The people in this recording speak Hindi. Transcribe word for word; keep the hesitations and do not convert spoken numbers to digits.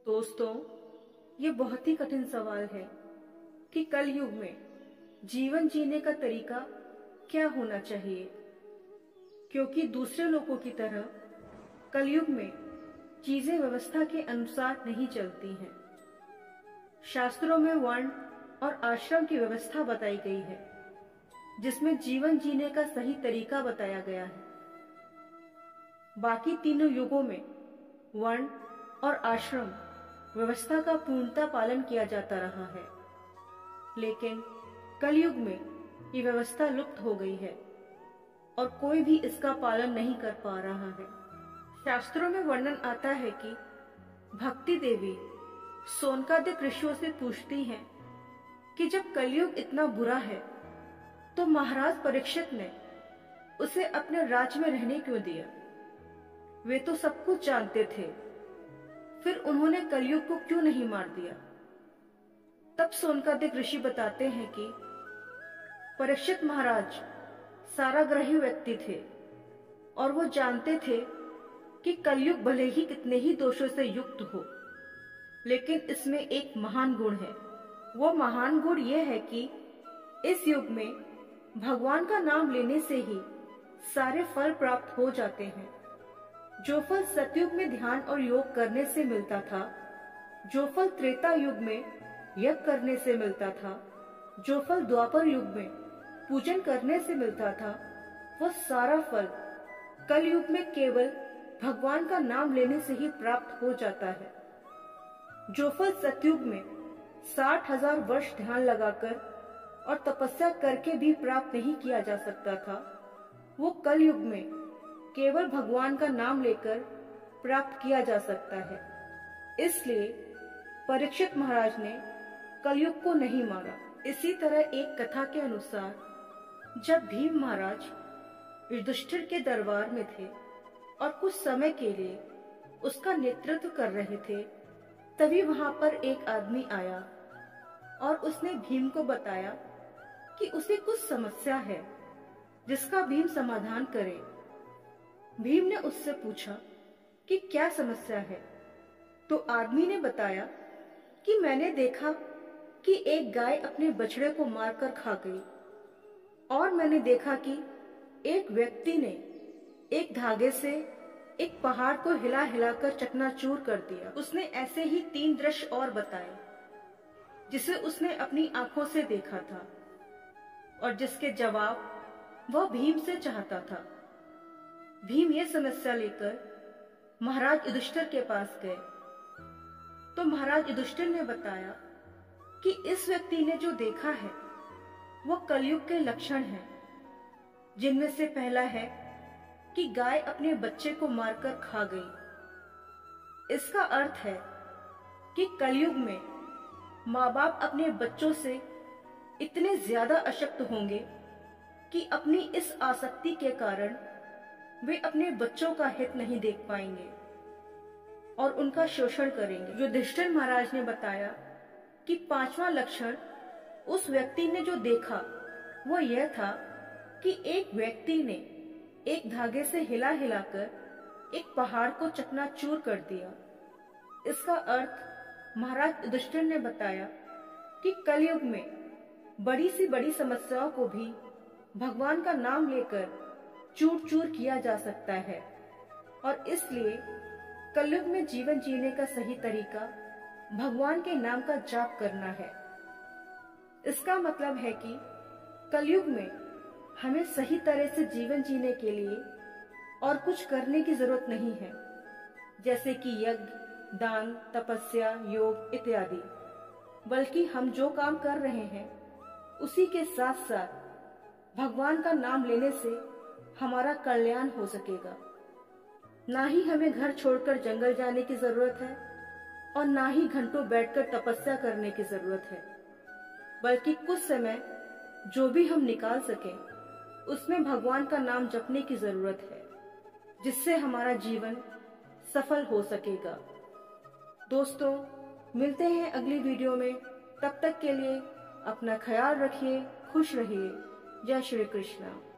दोस्तों, ये बहुत ही कठिन सवाल है कि कलयुग में जीवन जीने का तरीका क्या होना चाहिए, क्योंकि दूसरे लोगों की तरह कलयुग में चीजें व्यवस्था के अनुसार नहीं चलती हैं। शास्त्रों में वर्ण और आश्रम की व्यवस्था बताई गई है, जिसमें जीवन जीने का सही तरीका बताया गया है। बाकी तीनों युगों में वर्ण और आश्रम व्यवस्था का पूर्णतः पालन किया जाता रहा है, लेकिन कलयुग में ये व्यवस्था लुप्त हो गई है और कोई भी इसका पालन नहीं कर पा रहा है। शास्त्रों में वर्णन आता है कि भक्ति देवी सोनकादिक ऋषियों से पूछती हैं कि जब कलयुग इतना बुरा है तो महाराज परीक्षित ने उसे अपने राज्य में रहने क्यों दिया? वे तो सब कुछ जानते थे, फिर उन्होंने कलयुग को क्यों नहीं मार दिया? तब सोनकादिक ऋषि बताते हैं कि परीक्षित महाराज साराग्रही व्यक्ति थे और वो जानते थे कि कलयुग भले ही कितने ही दोषों से युक्त हो, लेकिन इसमें एक महान गुण है। वो महान गुण ये है कि इस युग में भगवान का नाम लेने से ही सारे फल प्राप्त हो जाते हैं। जो फल सतयुग में ध्यान और योग करने से मिलता था, जो फल त्रेता युग में यज्ञ करने से मिलता था, जो फल द्वापर युग में पूजन करने से मिलता था, वो सारा फल कल युग में केवल भगवान का नाम लेने से ही प्राप्त हो जाता है। जो फल सतयुग में साठ हजार वर्ष ध्यान लगाकर और तपस्या करके भी प्राप्त नहीं किया जा सकता था, वो कल युग में केवल भगवान का नाम लेकर प्राप्त किया जा सकता है। इसलिए परीक्षित महाराज ने कलयुग को नहीं मारा। इसी तरह एक कथा के अनुसार जब भीम महाराज युधिष्ठिर के दरबार में थे और कुछ समय के लिए उसका नेतृत्व कर रहे थे, तभी वहां पर एक आदमी आया और उसने भीम को बताया कि उसे कुछ समस्या है जिसका भीम समाधान करे। भीम ने उससे पूछा कि क्या समस्या है, तो आदमी ने बताया कि मैंने देखा कि एक गाय अपने बछड़े को मारकर खा गई, और मैंने देखा कि एक व्यक्ति ने एक धागे से एक पहाड़ को हिला हिलाकर चकनाचूर कर दिया। उसने ऐसे ही तीन दृश्य और बताए जिसे उसने अपनी आंखों से देखा था और जिसके जवाब वह भीम से चाहता था। भीम ये समस्या लेकर महाराज युधिष्ठिर के पास गए, तो महाराज युधिष्ठिर ने बताया कि इस व्यक्ति ने जो देखा है वह कलयुग के लक्षण हैं, जिनमें से पहला है कि गाय अपने बच्चे को मारकर खा गई। इसका अर्थ है कि कलयुग में माँ बाप अपने बच्चों से इतने ज्यादा अशक्त होंगे कि अपनी इस आसक्ति के कारण वे अपने बच्चों का हित नहीं देख पाएंगे और उनका शोषण करेंगे। युधिष्ठिर महाराज ने बताया कि पांचवा लक्षण उस व्यक्ति ने जो देखा वो यह था कि एक व्यक्ति ने एक धागे से हिला हिलाकर एक पहाड़ को चकनाचूर कर दिया। इसका अर्थ महाराज युधिष्ठिर ने बताया कि कलयुग में बड़ी सी बड़ी समस्याओं को भी भगवान का नाम लेकर चूर चूर किया जा सकता है, और इसलिए कलयुग में जीवन जीने का सही तरीका भगवान के नाम का जाप करना है। इसका मतलब है कि कलयुग में हमें सही तरह से जीवन जीने के लिए और कुछ करने की जरूरत नहीं है, जैसे कि यज्ञ, दान, तपस्या, योग इत्यादि, बल्कि हम जो काम कर रहे हैं उसी के साथ साथ भगवान का नाम लेने से हमारा कल्याण हो सकेगा। ना ही हमें घर छोड़कर जंगल जाने की जरूरत है और ना ही घंटों बैठकर तपस्या करने की जरूरत है, बल्कि कुछ समय जो भी हम निकाल सकें उसमें भगवान का नाम जपने की जरूरत है, जिससे हमारा जीवन सफल हो सकेगा। दोस्तों, मिलते हैं अगली वीडियो में। तब तक के लिए अपना ख्याल रखिए, खुश रहिए। जय श्री कृष्णा।